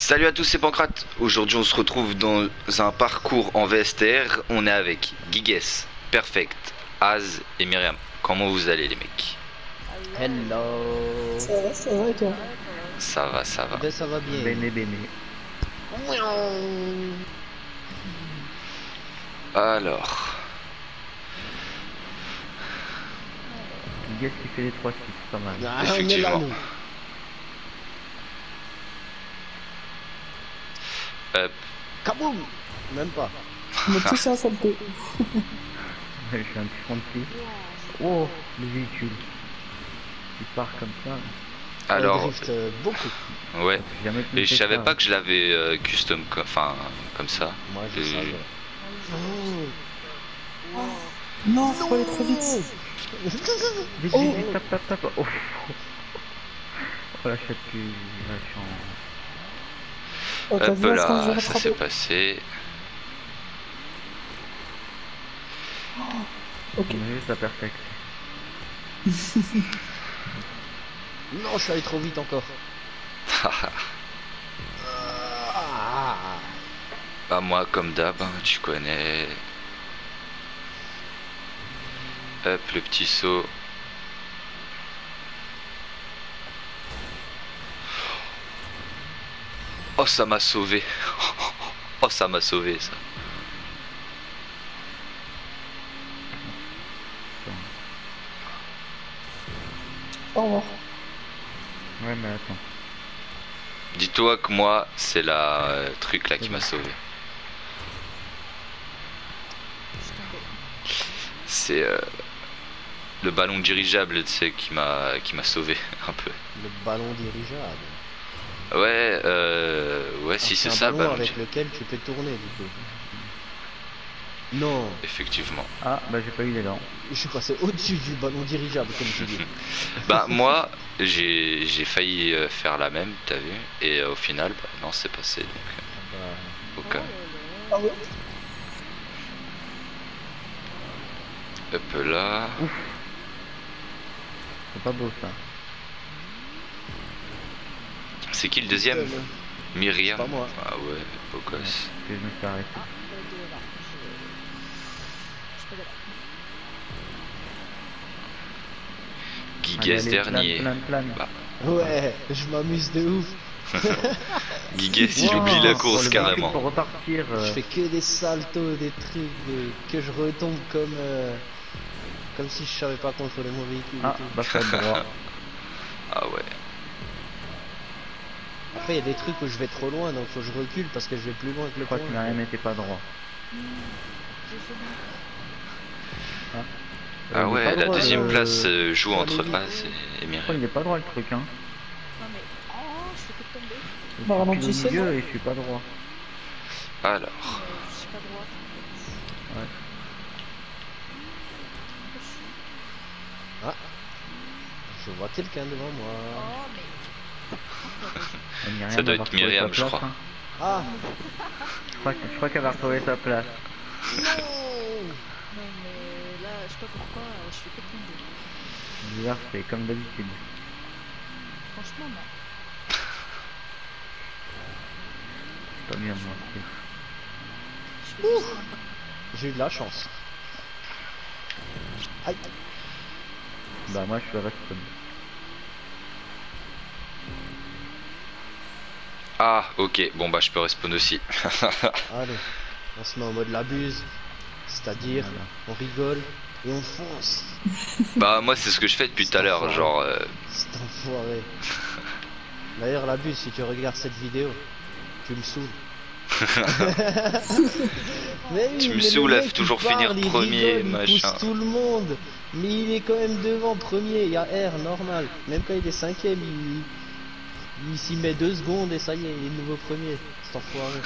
Salut à tous, c'est Pancrate. Aujourd'hui, on se retrouve dans un parcours en VSTR. On est avec Giges, Perfect, Az et Myriam. Comment vous allez, les mecs? Hello. Ça va et toi? Ça va, ça Eh va. ben ça va bien. Bene bene. Miaou. Alors, Guess qui fait les 3 6, pas mal. Ah, on est là effectivement. nous. Hop. Kaboum. Même pas. On est tous en saleté. Je suis un petit front de pied. Oh, le véhicule. Il part comme ça. On Alors, drift beaucoup. ouais. J'ai jamais pu Et je faire savais ça. pas que je l'avais custom, enfin, comme ça. Moi je Et- savais. Non, faut pas aller trop vite. Vite, Oh. vite, vite, tape, tape, tape. Oh, oh la chatte qui va Oh, t'as Hop vu la France, j'ai là, ça s'est rattrapé. passé. Ok. On a juste la perfect. Non, je suis allé trop vite encore. Ah. Bah moi, comme d'hab, hein, tu connais. Hop, le petit saut. Oh, ça m'a sauvé. Oh, ça m'a sauvé, ça. Au revoir. Ouais, mais attends. Dis-toi que moi, c'est la truc là qui m'a sauvé. C'est le ballon dirigeable, tu sais, qui m'a sauvé un peu. Le ballon dirigeable. Ouais, ouais, Ah, si c'est un ça, le ballon ballon avec lequel tu peux tourner du coup. Non, effectivement. Ah, bah j'ai pas eu l'élan. je suis passé au-dessus du ballon dirigeable comme tu dis. Bah moi, j'ai failli faire la même, t'as vu, et au final, bah, non, c'est passé, donc Bah, aucun. Ah ouais? Hop là. C'est pas beau ça. C'est qui le deuxième? Myriam. C'est pas moi. Ah ouais, beau gosse. Que je me suis arrêté. Allez, Giges allez, dernier. plane, plane, plane. Bah, Ouais, je m'amuse de ouf. Giges, il Wow, oublie la pour course le carrément. véhicule, pour repartir. Je fais que des saltos, des trucs, que je retombe comme si je savais pas contrôler mon véhicule. Ah, et tout. bah pas de droit. Ah ouais. Après, il y a des trucs où je vais trop loin, donc faut que je recule parce que je vais plus loin que Je le crois point. que Myriam était pas droit. Ah, Ah il est ouais, pas la droit, deuxième le- place joue faut entre aller vite. Az et Je crois Myriam. qu'il est pas droit le truc, hein. Non mais oh, je fais que de tomber. Je Bah, suis pile au ralentissez, milieu non? et je suis pas droit. Alors, Je suis pas droite en fait. Ouais. Ah, je vois quelqu'un devant moi. Oh mais Et Myriam, Ça doit elle va être retrouver Myriam, sa je place, crois. hein. Ah, Je crois qu'elle va retrouver sa place. non. non mais là je sais pas pourquoi je fais que de tomber. Bizarre, c'est comme d'habitude. Franchement non. C'est pas bien de mentir. Je fais juste n'importe J'ai eu de la chance. Aïe. Bah moi je suis respawn. Ah, ok, bon bah je peux respawn aussi. Allez, on se met en mode l'abuse. C'est-à-dire, Voilà. on rigole et on fonce. Bah moi c'est ce que je fais depuis tout à l'heure, genre... C'est enfoiré. D'ailleurs, l'abuse, si tu regardes cette vidéo, tu me saoules. Mais oui, Tu me mais saoules le à mec, toujours il finir parle, il premier, rigole, il machin. pousse tout le monde. Mais il est quand même devant premier, il y a R normal. Même quand il est cinquième, il s'y met 2 secondes et ça y est, il est de nouveau premier. C'est enfoiré.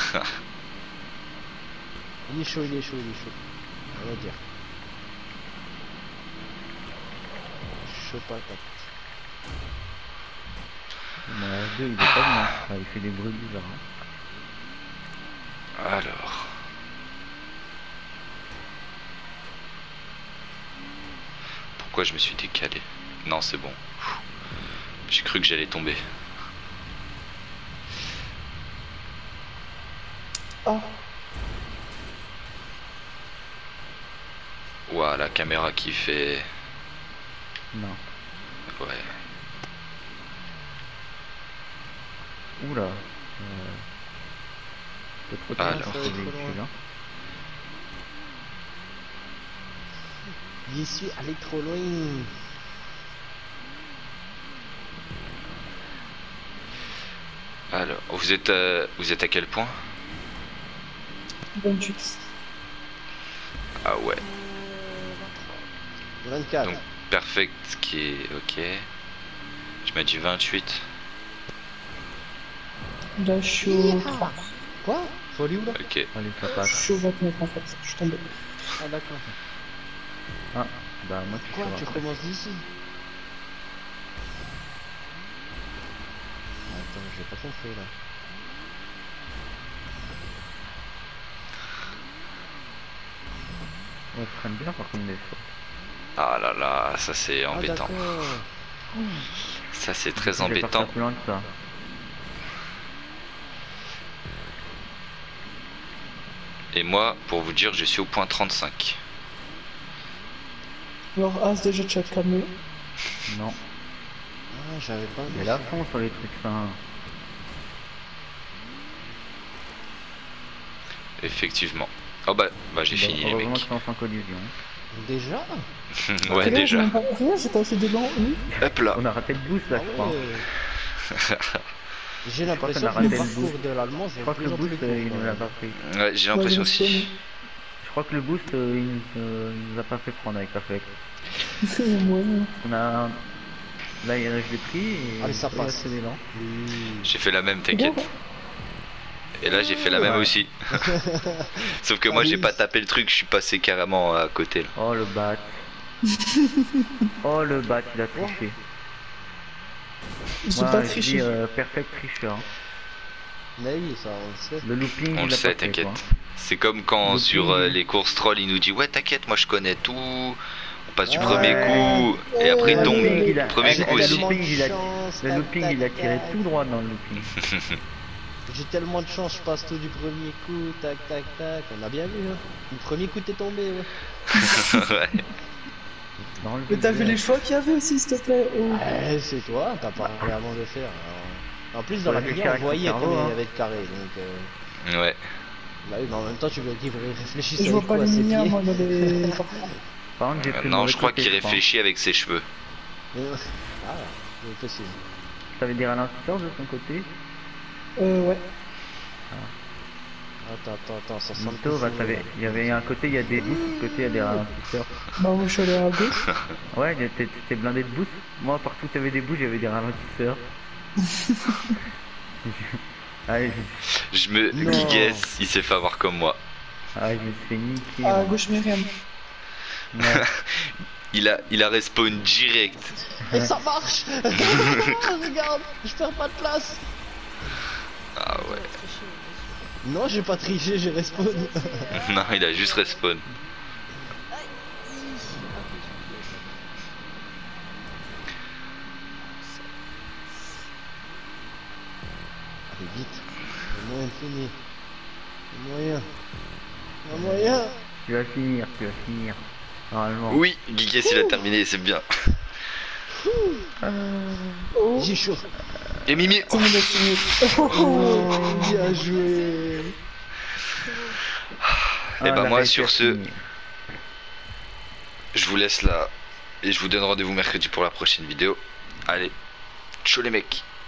Il est chaud, il est chaud, il est chaud. On va dire. Chaud patate. Bon, R2 il est pas bien. Enfin, il fait des bruits bizarres. Hein. Alors... Pourquoi je me suis décalé? Non, c'est bon. J'ai cru que j'allais tomber. Ah, Ouah, la caméra qui fait... Non. Ouais. Oula. T'es trop Ah, tard là. dans ce Ça va être trop véhicule, loin. hein. J'y suis allé trop loin. Alors, vous êtes à quel point? 28. Ah ouais. 24. Donc, perfect qui est ok. Je mets du 28. Là, je suis au 30. Quoi? Faut aller où là? Ok. Allez, ça Je passe. suis au 29 en fait. Je suis tombé. Ah d'accord. Ah, bah moi tu Quoi? suis Tu rapide. recommences d'ici? Attends, j'ai pas compris là. Ouais, je freine bien par contre des fois. Ah là là, ça c'est Ah embêtant. d'accord. Ça c'est très Je vais partir embêtant. plus loin que ça. Et moi, pour vous dire, je suis au point 35. Alors, As, déjà, tu as calmé. Non. Ah, j'avais pas vu Mais ça. là, fond sur les trucs fins. Effectivement. Oh bah j'ai fini les Heureusement que mecs. c'est en sans collision. Déjà? Ouais Regarde, j'ai déjà. même pas rien, j'ai passé devant eux. Hop là. On a raté le boost là, Ah je crois. ouais. J'ai crois l'impression qu'on a que raté le le parcours boost. de l'allemand Je c'est crois de que plus le en plus boost, court. il quand nous l'a même. pas pris. Ouais, j'ai l'impression Ouais, je me aussi. Je crois que le boost, il nous a pas fait prendre avec Affect. Il y a moyen. On a... Là, je l'ai pris et Allez, ça il a passe. assez d'élan. Oui. J'ai fait la même, t'inquiète. Regarde. Et là j'ai fait la même Ouais. aussi. Sauf que moi j'ai pas tapé le truc, je suis passé carrément à côté là. Oh le bat. Oh le bat, il a triché. J'ai Moi, pas je triché. dis perfect tricheur. Hein. Mais oui, ça on le sait. Le looping, On il le a sait, pas fait, t'inquiète. quoi. C'est comme quand Le sur ping. les courses troll il nous dit ouais t'inquiète moi je connais tout. On passe du Ouais. premier coup et après il Le tombe. looping, il a... Premier le coup aussi. looping, il a... Chance, Le tac, looping, tac, il a tiré tac. tout droit dans le looping. J'ai tellement de chance, je passe tout du premier coup, tac tac tac. On a bien vu, hein. Le premier coup t'es tombé, ouais. Ouais. Dans le Mais t'as vu visuel. les choix qu'il y avait aussi, s'il te plaît? Oh. Ouais, c'est toi, t'as pas vraiment de faire. En plus, dans Faut la réfléchir lumière, on avec ton voyait cerveau, comme il hein. y avait de carré, donc. Ouais. Bah oui, mais en même temps, tu veux qu'il réfléchisse Je vois avec pas quoi, les ses lumières, pieds. moi, dans les... Par contre, j'ai pris le Non mauvais je crois côté, qu'il je crois. réfléchit avec ses cheveux. Ah, c'est possible. T'avais des ralentisseurs de ton côté? Ouais. Attends, ça sent le Mytho, coup bah, chaud, là. il y avait un côté, il y a des boosts, l'autre côté, il y a des ralentisseurs. Bah, moi, je suis allé à gauche. Ouais, t'es blindé de boosts. Moi, partout où t'avais des boosts, j'avais des ralentisseurs. Allez, Je me Non. Guigues, il s'est fait avoir comme moi. je me suis fait niquer. À moi. gauche, Myriam. Ouais. Il a respawn direct. Et ça marche. Regarde, je perds pas de place. Ah ouais. Non, j'ai pas triché, j'ai respawn. Non il a juste respawn. Allez, vite. Le moyen de finir. Le moyen. Le moyen. Tu vas finir. Normalement. Oui, Guigues il a terminé, c'est bien. Oh, J'ai chaud. Et Mimi. tout le monde a fini. Oh, bien joué. Et bah la moi réussite sur à ce, finir. je vous laisse là. Et je vous donne rendez-vous mercredi pour la prochaine vidéo. Allez, ciao les mecs.